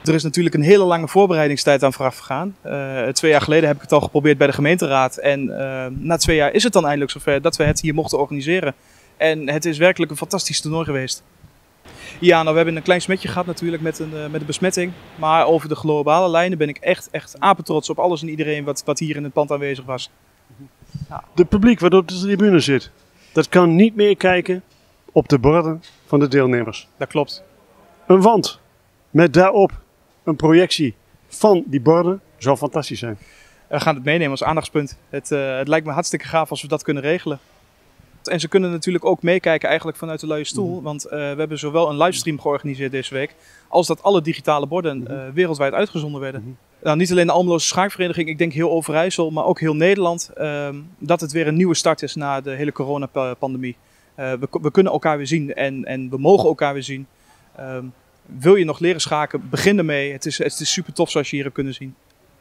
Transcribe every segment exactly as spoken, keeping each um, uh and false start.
Er is natuurlijk een hele lange voorbereidingstijd aan vooraf gegaan. Uh, twee jaar geleden heb ik het al geprobeerd bij de gemeenteraad. En uh, na twee jaar is het dan eindelijk zover dat we het hier mochten organiseren. En het is werkelijk een fantastisch toernooi geweest. Ja, nou we hebben een klein smetje gehad natuurlijk met een, uh, met een besmetting. Maar over de globale lijnen ben ik echt, echt apetrots op alles en iedereen wat, wat hier in het pand aanwezig was. Ja. De publiek wat op de tribune zit, dat kan niet meer kijken op de borden van de deelnemers. Dat klopt. Een wand met daarop een projectie van die borden zou fantastisch zijn. We gaan het meenemen als aandachtspunt. Het, uh, het lijkt me hartstikke gaaf als we dat kunnen regelen. En ze kunnen natuurlijk ook meekijken eigenlijk vanuit de luie stoel. Mm-hmm. Want uh, we hebben zowel een livestream georganiseerd deze week, als dat alle digitale borden uh, wereldwijd uitgezonden werden. Mm-hmm. Nou, niet alleen de Almeloze Schaakvereniging, ik denk heel Overijssel, maar ook heel Nederland. Uh, dat het weer een nieuwe start is na de hele coronapandemie. Uh, we, we kunnen elkaar weer zien en, en we mogen elkaar weer zien. Uh, wil je nog leren schaken, begin ermee. Het is, het is super tof zoals je hier hebt kunnen zien.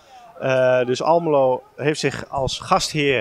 Uh, dus Almelo heeft zich als gastheer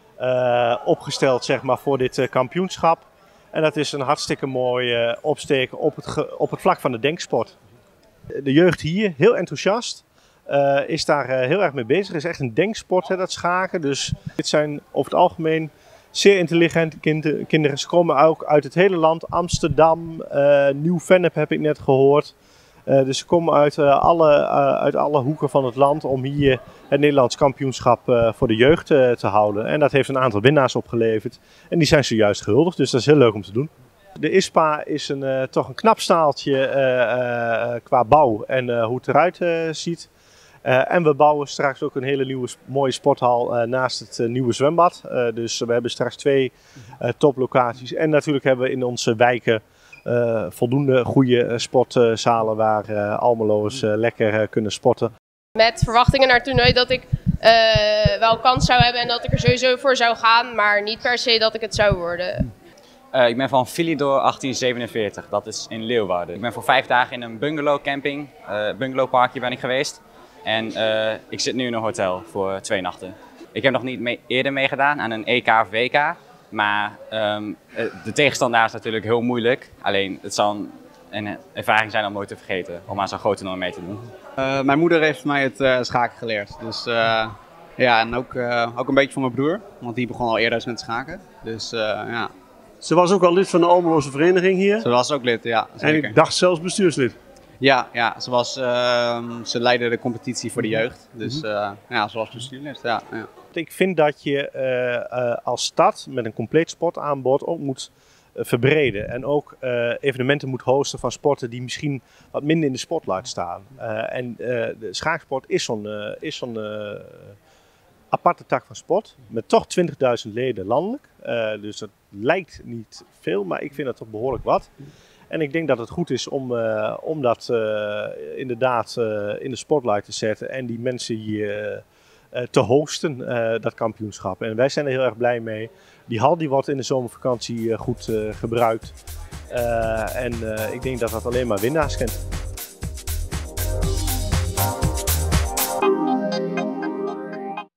uh, opgesteld zeg maar, voor dit uh, kampioenschap. En dat is een hartstikke mooi uh, opsteken op het, ge, op het vlak van de denksport. De jeugd hier, heel enthousiast, uh, is daar uh, heel erg mee bezig. Het is echt een denksport, hè, dat schaken. Dus dit zijn over het algemeen zeer intelligente kind, kinderen. Ze komen ook uit het hele land. Amsterdam, uh, Nieuw-Vennep heb ik net gehoord. Uh, dus ze komen uit, uh, alle, uh, uit alle hoeken van het land om hier het Nederlands kampioenschap uh, voor de jeugd uh, te houden. En dat heeft een aantal winnaars opgeleverd. En die zijn zojuist gehuldigd, dus dat is heel leuk om te doen. De I S P A is een, uh, toch een knap staaltje uh, uh, qua bouw en uh, hoe het eruit uh, ziet. Uh, en we bouwen straks ook een hele nieuwe mooie sporthal uh, naast het uh, nieuwe zwembad. Uh, dus we hebben straks twee uh, toplocaties. En natuurlijk hebben we in onze wijken uh, voldoende goede sportzalen waar uh, Almelo's uh, lekker uh, kunnen sporten. Met verwachtingen naar het toernooi dat ik uh, wel kans zou hebben en dat ik er sowieso voor zou gaan. Maar niet per se dat ik het zou worden. Uh, ik ben van Philidor achttien zevenenveertig, dat is in Leeuwarden. Ik ben voor vijf dagen in een bungalow camping, uh, bungalowparkje ben ik geweest. En uh, ik zit nu in een hotel voor twee nachten. Ik heb nog niet mee, eerder meegedaan aan een E K of W K. Maar um, de tegenstander is natuurlijk heel moeilijk. Alleen het zal een ervaring zijn om nooit te vergeten. Om aan zo'n groot toernooi mee te doen. Uh, mijn moeder heeft mij het uh, schaken geleerd. Dus uh, ja, en ook, uh, ook een beetje van mijn broer. Want die begon al eerder met schaken. Dus uh, ja. Ze was ook al lid van de Almeloze vereniging hier? Ze was ook lid, ja. Zeker. En ik dacht zelfs bestuurslid? Ja, ja ze, was, uh, ze leidde de competitie voor de jeugd. Dus uh, ja, ze was bestuurslid. Ja, ja. Ik vind dat je uh, uh, als stad met een compleet sportaanbod ook moet uh, verbreden. En ook uh, evenementen moet hosten van sporten die misschien wat minder in de spotlight staan. Uh, en uh, de schaaksport is zo'n uh, is zo'n uh, aparte tak van sport. Met toch twintigduizend leden landelijk. Uh, dus dat lijkt niet veel, maar ik vind dat toch behoorlijk wat. En ik denk dat het goed is om, uh, om dat uh, inderdaad uh, in de spotlight te zetten en die mensen hier uh, te hosten, uh, dat kampioenschap. En wij zijn er heel erg blij mee. Die hal die wordt in de zomervakantie uh, goed uh, gebruikt. Uh, en uh, ik denk dat dat alleen maar winnaars kent.